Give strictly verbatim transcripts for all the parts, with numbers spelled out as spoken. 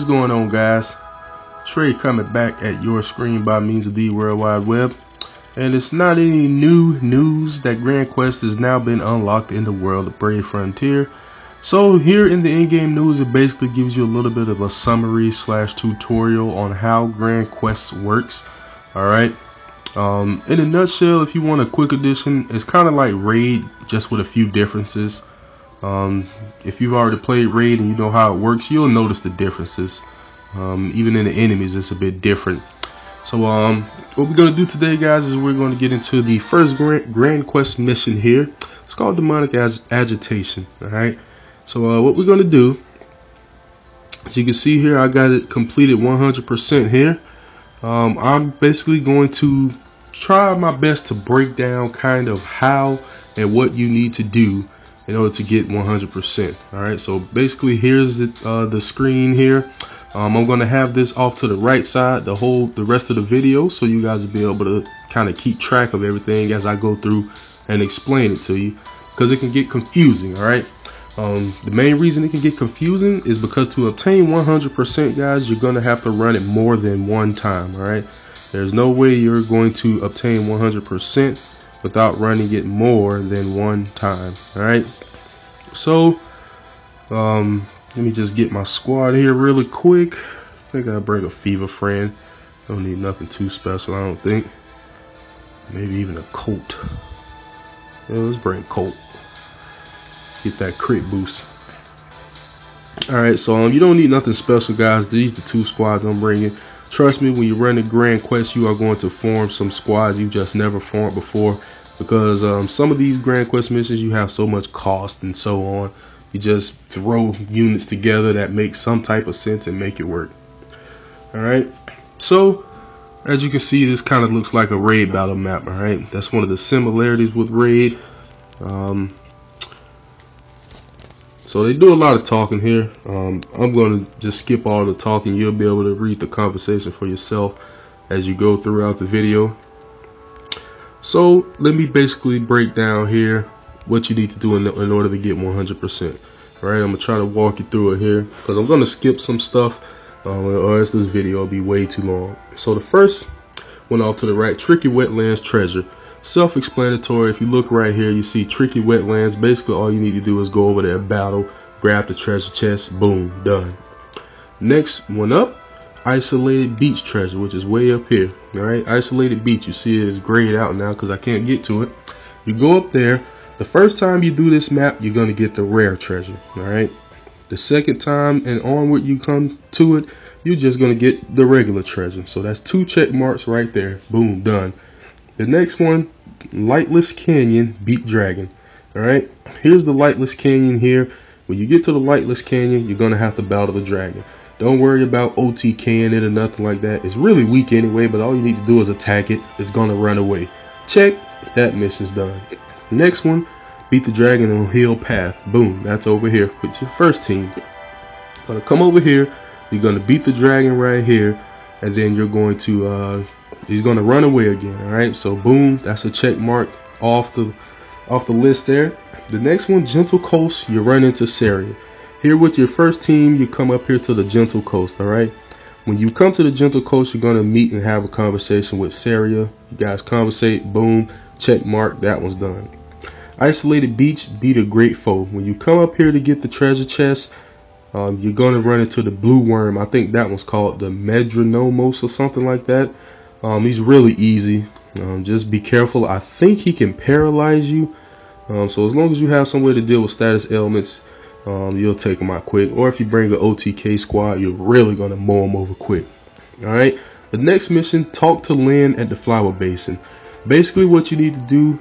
What's going on, guys? Trey coming back at your screen by means of the World Wide Web. And it's not any new news that Grand Quest has now been unlocked in the world of Brave Frontier. So here in the in-game news, it basically gives you a little bit of a summary slash tutorial on how Grand Quest works. Alright. Um, in a nutshell, if you want a quick edition, it's kind of like Raid, just with a few differences. Um, if you've already played Raid and you know how it works, you'll notice the differences. Um, even in the enemies, it's a bit different. So um, what we're going to do today, guys, is we're going to get into the first Grand, Grand Quest mission here. It's called Demonic Ag Agitation. Alright. So uh, what we're going to do, as you can see here, I got it completed one hundred percent here. Um, I'm basically going to try my best to break down kind of how and what you need to do in order to get one hundred percent. Alright, so basically here's the, uh, the screen here. Um, I'm going to have this off to the right side the whole the rest of the video, so you guys will be able to kind of keep track of everything as I go through and explain it to you, because it can get confusing. Alright, um, the main reason it can get confusing is because to obtain one hundred percent, guys, you're going to have to run it more than one time. Alright, there's no way you're going to obtain one hundred percent without running it more than one time. Alright, so um let me just get my squad here really quick. I think I'll bring a fever friend. Don't need nothing too special, I don't think. Maybe even a Colt. Yeah, let's bring Colt. Get that crit boost. Alright, so um, you don't need nothing special, guys. These are the two squads I'm bringing. Trust me, when you run the Grand Quest, you are going to form some squads you've just never formed before. Because um, some of these Grand Quest missions, you have so much cost and so on. You just throw units together that make some type of sense and make it work. Alright, so as you can see, this kind of looks like a Raid battle map. Alright, that's one of the similarities with Raid. Um, so they do a lot of talking here. Um, I'm going to just skip all the talking. You'll be able to read the conversation for yourself as you go throughout the video. So let me basically break down here what you need to do in, the, in order to get one hundred percent. Alright, I'm going to try to walk you through it here, because I'm going to skip some stuff, um, or else this video will be way too long. So the first one off to the right, Tricky Wetlands Treasure. Self-explanatory. If you look right here, you see Tricky Wetlands. Basically all you need to do is go over there, battle, grab the treasure chest, boom, done. Next one up, Isolated Beach Treasure, which is way up here. Alright, Isolated Beach, you see it is grayed out now because I can't get to it. You go up there. The first time you do this map, you're going to get the rare treasure. Alright, the second time and onward you come to it, you're just going to get the regular treasure. So that's two check marks right there. Boom, done. The next one, Lightless Canyon Beat Dragon. Alright, here's the Lightless Canyon here. When you get to the Lightless Canyon, you're going to have to battle the dragon. Don't worry about O T K ing it or nothing like that. It's really weak anyway, but all you need to do is attack it. It's going to run away. Check, that mission's done. Next one, beat the dragon on Hill Path. Boom, that's over here with your first team. Gonna come over here, you're gonna beat the dragon right here, and then you're going to uh he's gonna run away again. Alright, so boom, that's a check mark off the off the list there. The next one, Gentle Coast, you run into Saria. Here with your first team, you come up here to the Gentle Coast. Alright, when you come to the Gentle Coast, you're gonna meet and have a conversation with Saria. You guys conversate, boom, check mark, that one's done. Isolated Beach, beat a great foe. When you come up here to get the treasure chest, um, you're going to run into the blue worm. I think that one's called the Medranomos or something like that. Um, he's really easy. Um, just be careful. I think he can paralyze you. Um, so as long as you have some way to deal with status ailments, um, you'll take him out quick. Or if you bring an O T K squad, you're really going to mow him over quick. Alright, the next mission, talk to Lynn at the Flower Basin. Basically what you need to do,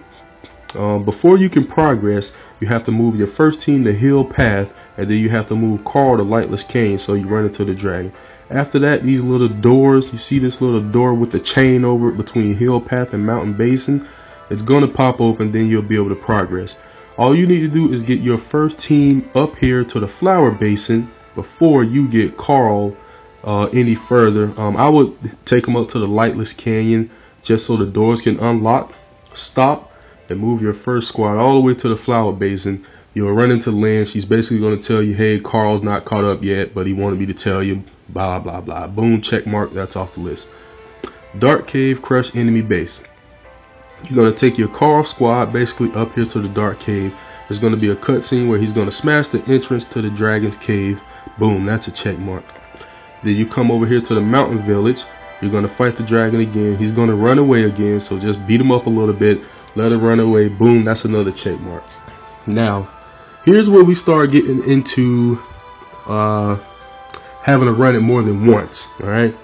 Um, before you can progress, you have to move your first team to Hill Path, and then you have to move Carl to Lightless Canyon so you run into the dragon. After that, these little doors, you see this little door with the chain over it between Hill Path and Mountain Basin, it's going to pop open, then you'll be able to progress. All you need to do is get your first team up here to the Flower Basin before you get Carl uh, any further. Um, I would take them up to the Lightless Canyon just so the doors can unlock. Stop and move your first squad all the way to the Flower Basin. You'll run into Lynn. She's basically going to tell you, hey, Carl's not caught up yet, but he wanted me to tell you, blah blah blah. Boom, check mark, that's off the list. Dark Cave, crush enemy base. You're gonna take your Carl squad basically up here to the Dark Cave. There's gonna be a cutscene where he's gonna smash the entrance to the Dragon's Cave. Boom, that's a check mark. Then you come over here to the Mountain Village. You're gonna fight the dragon again. He's gonna run away again, so just beat him up a little bit, let him run away. Boom, that's another check mark. Now, here's where we start getting into uh, having to run it more than once. All right.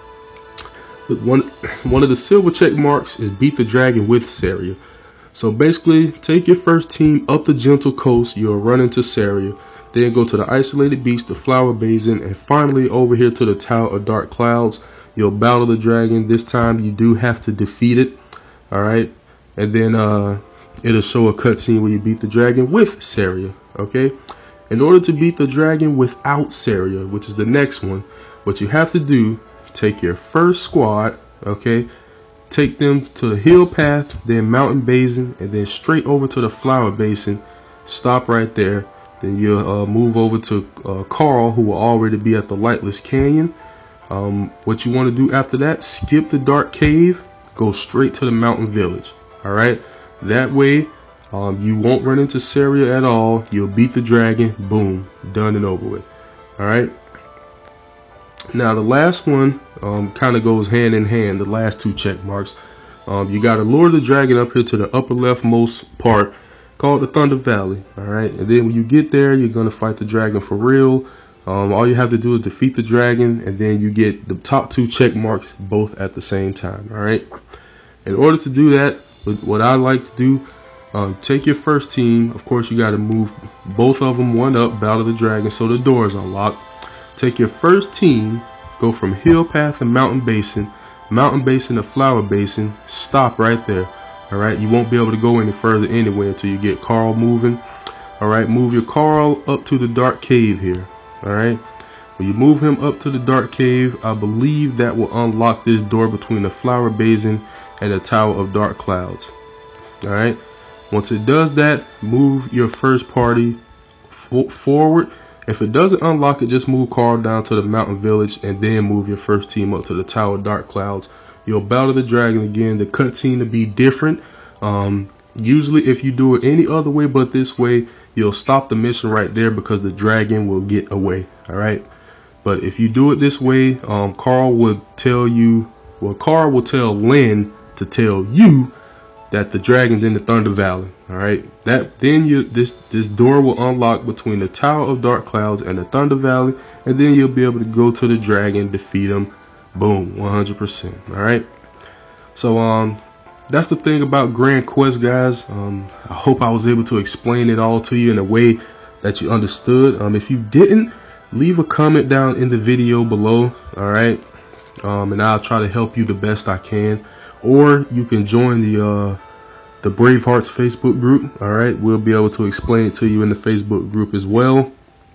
One one of the silver check marks is beat the dragon with Saria. So basically, take your first team up the Gentle Coast. You'll run into Saria. Then go to the Isolated Beach, the Flower Basin, and finally over here to the Tower of Dark Clouds. You'll battle the dragon. This time you do have to defeat it. Alright. And then uh, it'll show a cutscene where you beat the dragon with Saria. Okay. In order to beat the dragon without Saria, which is the next one, what you have to do, take your first squad. Okay. Take them to the Hill Path, then Mountain Basin, and then straight over to the Flower Basin. Stop right there. Then you'll uh, move over to uh, Carl, who will already be at the Lightless Canyon. Um, what you want to do after that, skip the Dark Cave, go straight to the Mountain Village. Alright, that way um, you won't run into Saria at all. You'll beat the dragon, boom, done and over with. Alright, now the last one um, kind of goes hand in hand, the last two check marks. Um, you got to lure the dragon up here to the upper leftmost part called the Thunder Valley. Alright, and then when you get there, you're going to fight the dragon for real. Um, all you have to do is defeat the dragon, and then you get the top two check marks both at the same time. All right. In order to do that, what I like to do, um, take your first team. Of course, you got to move both of them one up, battle the dragon, so the door is unlocked. Take your first team, go from Hill Path and Mountain Basin, Mountain Basin to Flower Basin. Stop right there. All right. You won't be able to go any further anywhere until you get Carl moving. All right. Move your Carl up to the Dark Cave here. Alright, when you move him up to the Dark Cave, I believe that will unlock this door between the Flower Basin and the Tower of Dark Clouds. Alright, once it does that, move your first party fo forward. If it doesn't unlock it, just move Carl down to the Mountain Village and then move your first team up to the Tower of Dark Clouds. You'll battle the dragon again. The cutscene will be different. Um, usually if you do it any other way but this way, you'll stop the mission right there because the dragon will get away. All right. But if you do it this way, um, Carl will tell you, well, Carl will tell Lynn to tell you that the dragon's in the Thunder Valley. All right. That then you this this door will unlock between the Tower of Dark Clouds and the Thunder Valley, and then you'll be able to go to the dragon, defeat him. Boom, one hundred percent. All right. So um. That's the thing about Grand Quest, guys. Um, I hope I was able to explain it all to you in a way that you understood. Um, if you didn't, leave a comment down in the video below. All right, um, and I'll try to help you the best I can. Or you can join the uh, the Bravehearts Facebook group. All right, we'll be able to explain it to you in the Facebook group as well.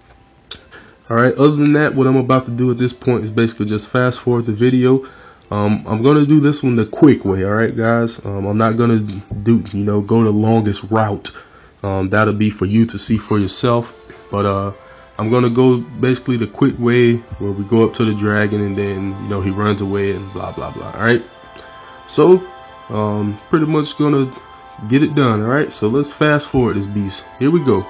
All right. Other than that, what I'm about to do at this point is basically just fast forward the video. Um, I'm going to do this one the quick way, all right, guys? Um, I'm not going to do, you know, go the longest route. Um, that'll be for you to see for yourself. But uh, I'm going to go basically the quick way where we go up to the dragon and then, you know, he runs away and blah, blah, blah, all right? So, um, pretty much going to get it done, all right? So let's fast forward this beast. Here we go.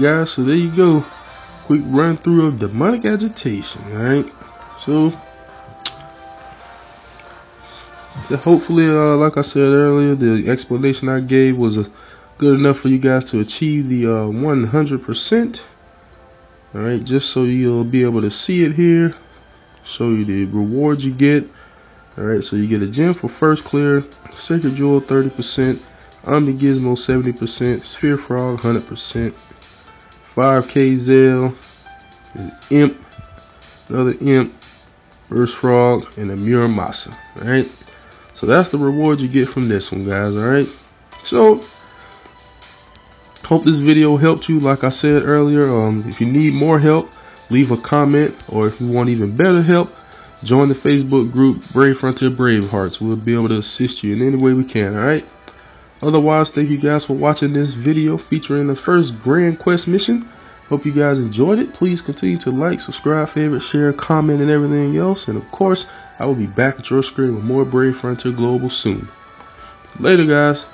guys, so there you go. Quick run through of demonic agitation. Alright, so, so hopefully, uh, like I said earlier, the explanation I gave was uh, good enough for you guys to achieve the uh, one hundred percent. Alright, just so you'll be able to see it here, show you the rewards you get. Alright, so you get a gem for first clear, Sacred Jewel thirty percent, Omni Gizmo seventy percent, Sphere Frog one hundred percent, five K Zell, Imp, another Imp, Burst Frog, and a Muramasa. Alright, so that's the reward you get from this one, guys. Alright, so hope this video helped you. Like I said earlier, um, if you need more help, leave a comment, or if you want even better help, join the Facebook group Brave Frontier Bravehearts. We'll be able to assist you in any way we can. Alright, otherwise, thank you guys for watching this video featuring the first Grand Quest mission. Hope you guys enjoyed it. Please continue to like, subscribe, favorite, share, comment, and everything else. And of course, I will be back at your screen with more Brave Frontier Global soon. Later, guys.